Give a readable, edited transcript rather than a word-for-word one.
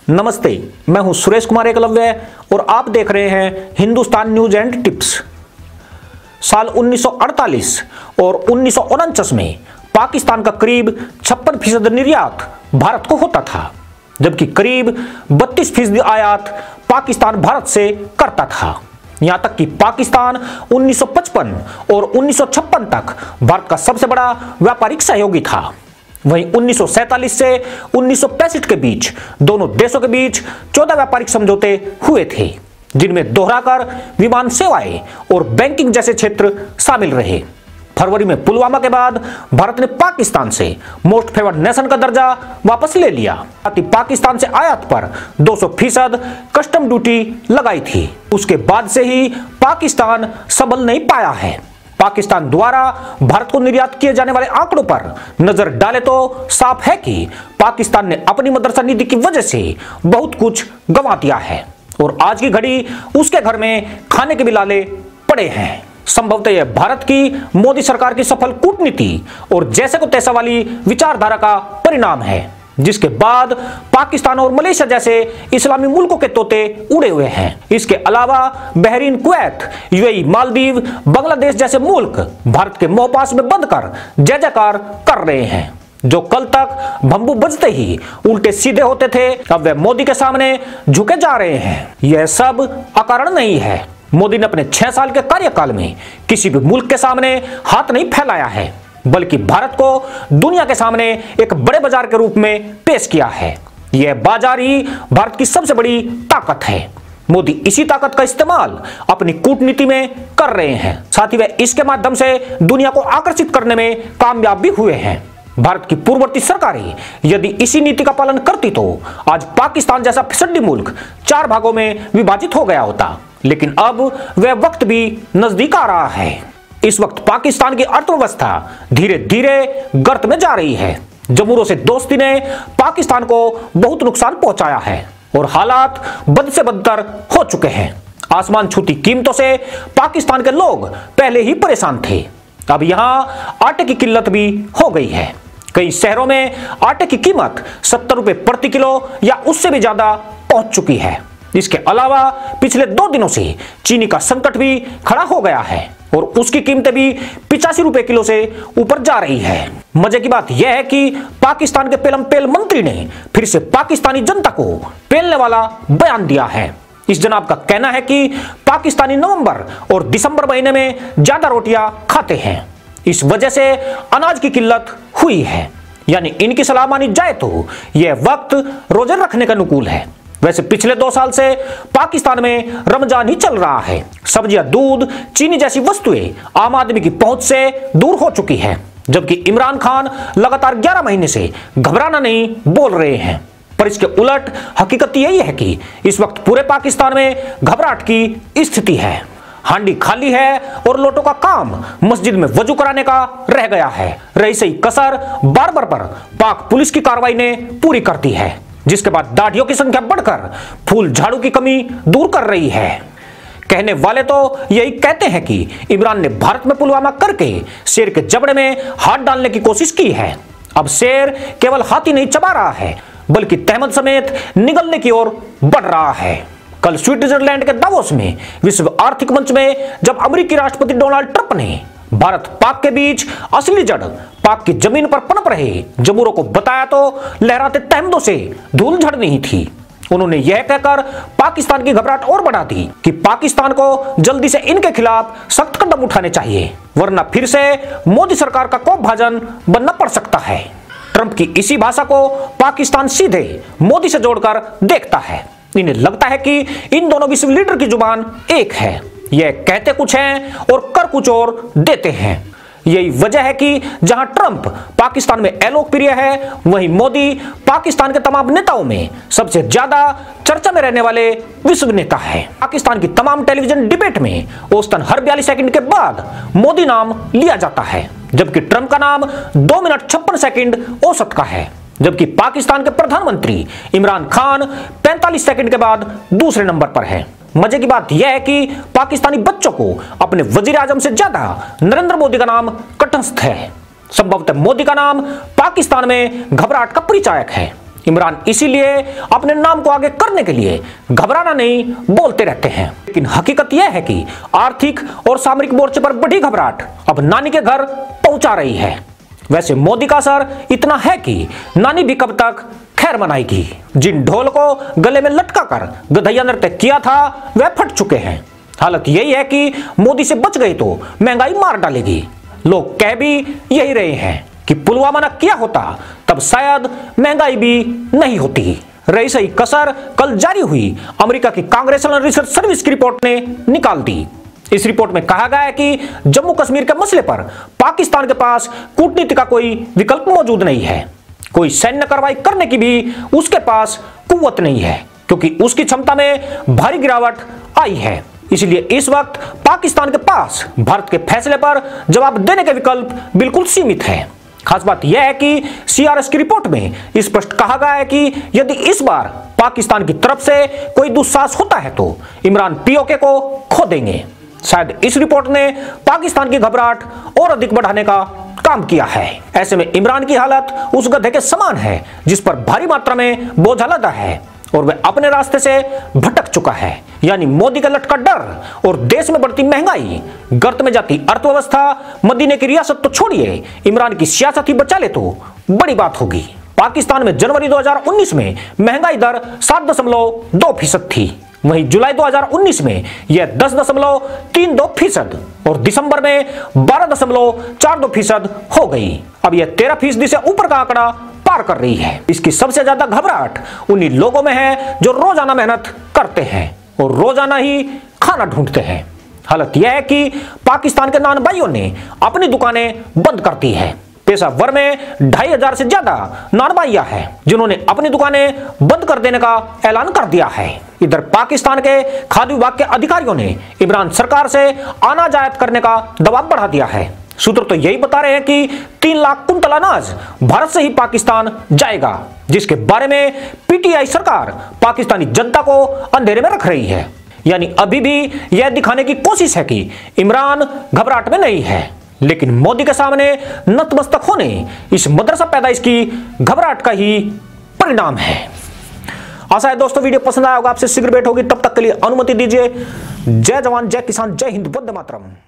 नमस्ते, मैं हूं सुरेश कुमार एकलव्य और आप देख रहे हैं हिंदुस्तान न्यूज एंड टिप्स। साल 1948 और 1949 में पाकिस्तान का करीब 56% निर्यात भारत को होता था, जबकि करीब 32% आयात पाकिस्तान भारत से करता था। यहां तक कि पाकिस्तान 1955 और 1956 तक भारत का सबसे बड़ा व्यापारिक सहयोगी था। वहीं 1947 से 1965 के बीच दोनों देशों के बीच 14 व्यापारिक समझौते हुए थे, जिनमें दोहराकर विमान सेवाएं और बैंकिंग जैसे क्षेत्र शामिल रहे। फरवरी में पुलवामा के बाद भारत ने पाकिस्तान से मोस्ट फेवर्ड नेशन का दर्जा वापस ले लिया। पाकिस्तान से आयात पर 200% कस्टम ड्यूटी लगाई थी। उसके बाद से ही पाकिस्तान संभल नहीं पाया है। पाकिस्तान द्वारा भारत को निर्यात किए जाने वाले आंकड़ों पर नजर डाले तो साफ है कि पाकिस्तान ने अपनी मदरसा नीति की वजह से बहुत कुछ गंवा दिया है और आज की घड़ी उसके घर में खाने के भी लाले पड़े हैं। संभवतः यह भारत की मोदी सरकार की सफल कूटनीति और जैसे को तैसा वाली विचारधारा का परिणाम है, जिसके बाद पाकिस्तान और मलेशिया जैसे इस्लामी मुल्कों के तोते उड़े हुए हैं। इसके अलावा Bahrain, Kuwait, UAE, Maldives, Bangladesh जैसे मुल्क भारत के मोहपास में बंधकर जय जयकार कर रहे हैं। जो कल तक भंबू बजते ही उल्टे सीधे होते थे, अब वे मोदी के सामने झुके जा रहे हैं। यह सब अकारण नहीं है। मोदी ने अपने 6 साल के कार्यकाल में किसी भी मुल्क के सामने हाथ नहीं फैलाया है, बल्कि भारत को दुनिया के सामने एक बड़े बाजार के रूप में पेश किया है। यह बाजार ही भारत की सबसे बड़ी ताकत है। मोदी इसी ताकत का इस्तेमाल अपनी कूटनीति में कर रहे हैं। साथ ही वे इसके माध्यम से दुनिया को आकर्षित करने में कामयाब भी हुए हैं। भारत की पूर्ववर्ती सरकारें यदि इसी नीति का पालन करती तो आज पाकिस्तान जैसा फिसड्डी मुल्क 4 भागों में विभाजित हो गया होता, लेकिन अब वह वक्त भी नजदीक आ रहा है। इस वक्त पाकिस्तान की अर्थव्यवस्था धीरे धीरे गर्त में जा रही है। जमूरों से दोस्ती ने पाकिस्तान को बहुत नुकसान पहुंचाया है और हालात बद से बदतर हो चुके हैं। आसमान छूती कीमतों से पाकिस्तान के लोग पहले ही परेशान थे। अब यहां आटे की किल्लत भी हो गई है। कई शहरों में आटे की कीमत 70 रुपए प्रति किलो या उससे भी ज्यादा पहुंच चुकी है। इसके अलावा पिछले 2 दिनों से चीनी का संकट भी खड़ा हो गया है और उसकी कीमतें भी 85 रुपए किलो से ऊपर जा रही है। मजे की बात यह है कि पाकिस्तान के पेलम पेल मंत्री ने फिर से पाकिस्तानी जनता को पेलने वाला बयान दिया है। इस जनाब का कहना है कि पाकिस्तानी नवंबर और दिसंबर महीने में ज्यादा रोटियां खाते हैं, इस वजह से अनाज की किल्लत हुई है। यानी इनकी सलाह मानी जाए तो यह वक्त रोजे रखने का अनुकूल है। वैसे पिछले 2 साल से पाकिस्तान में रमजान ही चल रहा है। सब्जियां, दूध, चीनी जैसी वस्तुएं आम आदमी की पहुंच से दूर हो चुकी है, जबकि इमरान खान लगातार 11 महीने से घबराना नहीं बोल रहे हैं। पर इसके उलट हकीकत यही है कि इस वक्त पूरे पाकिस्तान में घबराहट की स्थिति है। हांडी खाली है और लोटों का काम मस्जिद में वजू कराने का रह गया है। रही सही कसर बार्बर पर पाक पुलिस की कार्रवाई ने पूरी कर दी है, जिसके बाद दाढ़ियों की संख्या बढ़कर फूल झाड़ू की कमी दूर कर रही है। कहने वाले तो यही कहते हैं कि इमरान ने भारत में पुलवामा करके शेर के जबड़े में हाथ डालने की कोशिश की है। अब शेर केवल हाथी नहीं चबा रहा है, बल्कि तहमद समेत निगलने की ओर बढ़ रहा है। कल स्विट्जरलैंड के दावोस में विश्व आर्थिक मंच में जब अमेरिकी राष्ट्रपति डोनाल्ड ट्रंप ने भारत पाक के बीच असली जड़ पाक की जमीन पर पनप रहे जमूरों को बताया तो लहराते तहमदों से धूल झड़ नहीं थी। उन्होंने यह कहकर पाकिस्तान की घबराहट और बढ़ा दी कि पाकिस्तान को जल्दी से इनके खिलाफ सख्त कदम उठाने चाहिए, वरना फिर से मोदी सरकार का कोपभाजन बनना पड़ सकता है। ट्रंप की इसी भाषा को पाकिस्तान सीधे मोदी से जोड़कर देखता है। इन्हें लगता है कि इन दोनों विश्व लीडर की जुबान एक है। यह कहते कुछ हैं और कर कुछ और देते हैं। यही वजह है कि जहां ट्रंप पाकिस्तान में अलोकप्रिय है, वहीं मोदी पाकिस्तान के तमाम नेताओं में सबसे ज्यादा चर्चा में रहने वाले विश्व नेता है। पाकिस्तान की तमाम टेलीविजन डिबेट में औसतन हर 42 सेकंड के बाद मोदी नाम लिया जाता है, जबकि ट्रंप का नाम 2 मिनट 56 सेकंड औसत का है। जबकि पाकिस्तान के प्रधानमंत्री इमरान खान 45 सेकंड के बाद दूसरे नंबर पर है। मजे की बात यह है कि पाकिस्तानी बच्चों को अपने वजीर आजम से ज्यादा नरेंद्र मोदी का नाम कंठस्थ है। संभवतः मोदी का नाम पाकिस्तान में घबराहट का परिचायक है। इमरान इसीलिए अपने नाम को आगे करने के लिए घबराना नहीं बोलते रहते हैं। लेकिन हकीकत यह है कि आर्थिक और सामरिक मोर्चे पर बड़ी घबराहट अब नानी के घर पहुंचा रही है। वैसे मोदी का असर इतना है कि नानी भी कब तक खैर मनाएगी। जिन ढोल को गले में लटका कर गधैया नृत्य किया था वह फट चुके हैं। हालत यही है कि मोदी से बच गई तो महंगाई मार डालेगी। लोग कह भी यही रहे हैं कि पुलवामा न किया होता तब शायद महंगाई भी नहीं होती। रही सही कसर कल जारी हुई अमेरिका की कांग्रेसनल रिसर्च सर्विस की रिपोर्ट ने निकाल दी। इस रिपोर्ट में कहा गया है कि जम्मू कश्मीर के मसले पर पाकिस्तान के पास कूटनीति का कोई विकल्प मौजूद नहीं है। कोई सैन्य कार्रवाई करने की भी उसके पास कुव्वत नहीं है, क्योंकि उसकी क्षमता में भारी गिरावट आई है। इसलिए इस वक्त पाकिस्तान के पास भारत के फैसले पर जवाब देने के विकल्प बिल्कुल सीमित है। खास बात यह है कि सीआरएस की रिपोर्ट में स्पष्ट कहा गया है कि यदि इस बार पाकिस्तान की तरफ से कोई दुस्साहस होता है तो इमरान पीओके को खो देंगे। शायद इस रिपोर्ट ने पाकिस्तान की घबराहट और अधिक बढ़ाने का काम किया है। ऐसे में इमरान की हालत उस गधे के समान है जिस पर भारी मात्रा में बोझा लदा है और वह अपने रास्ते से भटक चुका है। यानी मोदी का लटका डर और देश में बढ़ती महंगाई, गर्त में जाती अर्थव्यवस्था, मदीने की रियासत तो छोड़िए, इमरान की सियासत ही बचा ले तो बड़ी बात होगी। पाकिस्तान में जनवरी 2019 में महंगाई दर 7.2% थी। वहीं जुलाई 2019 में यह 10.32% और दिसंबर में 12.42% हो गई। अब यह 13% से ऊपर का आंकड़ा पार कर रही है। इसकी सबसे ज्यादा घबराहट उन्हीं लोगों में है जो रोजाना मेहनत करते हैं और रोजाना ही खाना ढूंढते हैं। हालत यह है कि पाकिस्तान के नान भाइयों ने अपनी दुकानें बंद कर दी है। पेशावर में 2500 से ज्यादा नान भाइयां हैं जिन्होंने अपनी दुकानें बंद कर देने का ऐलान कर दिया है। इधर पाकिस्तान के खाद्य विभाग के अधिकारियों ने इमरान सरकार से अनाज आयात करने का दबाव बढ़ा दिया है। सूत्र तो यही बता रहे हैं कि 3 लाख कुंतल अनाज भारत से ही पाकिस्तान जाएगा, जिसके बारे में पीटीआई सरकार पाकिस्तानी जनता को अंधेरे में रख रही है। यानी अभी भी यह दिखाने की कोशिश है कि इमरान घबराहट में नहीं है, लेकिन मोदी के सामने नतमस्तक होने इस मदरसा पैदाइश की घबराहट का ही परिणाम है। आशा है दोस्तों वीडियो पसंद आया होगा। आपसे शीघ्र भेंट होगी, तब तक के लिए अनुमति दीजिए। जय जवान, जय किसान, जय हिंद, वंदे मातरम।